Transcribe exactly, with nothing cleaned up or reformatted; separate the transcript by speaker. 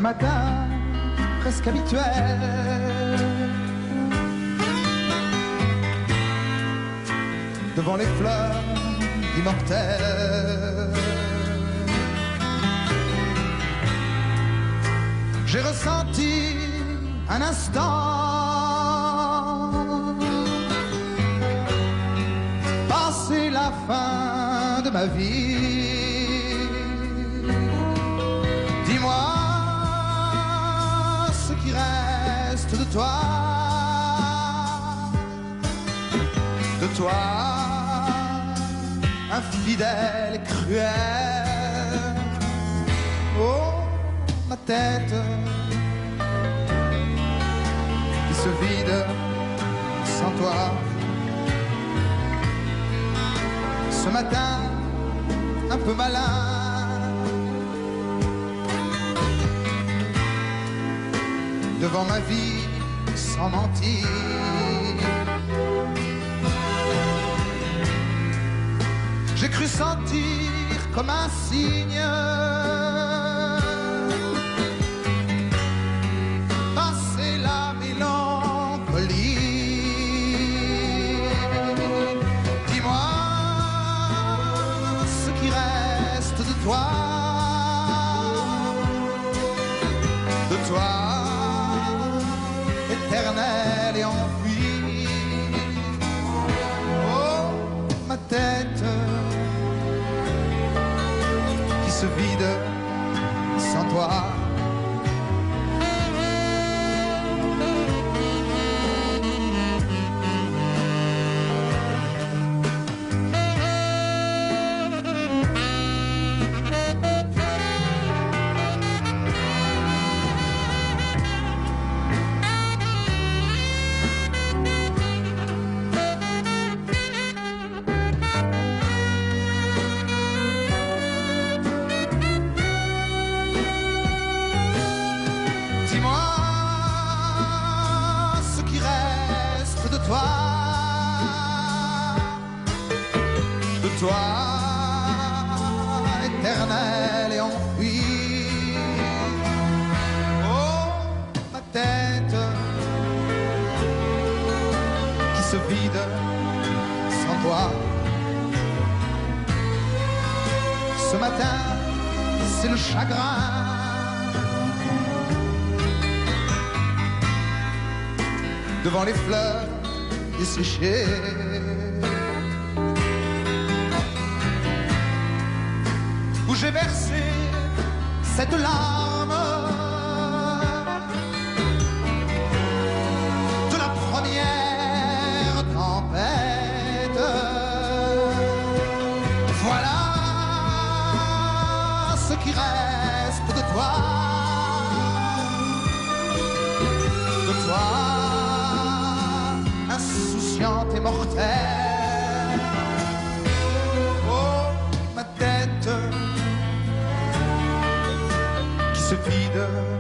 Speaker 1: matin presque habituel, devant les fleurs immortelles, j'ai ressenti un instant passer la fin de ma vie. Dis-moi ce qui reste de toi, de toi, infidèle et cruel. Oh, ma tête qui se vide sans toi. Ce matin, un peu malin, devant ma vie sans mentir, j'ai cru sentir comme un signe passer la mélancolie. Dis-moi ce qui reste de toi, de toi éternel et enfui. Oh, ma tête qui se vide sans toi. De toi, éternel et enfui. Oh, ma tête qui se vide sans toi. Ce matin, c'est le chagrin devant les fleurs desséchées. Où j'ai versé cette larme de la première tempête. Voilà ce qui reste de toi, de toi, insouciante et mortelle. Oh, ma tête qui se vide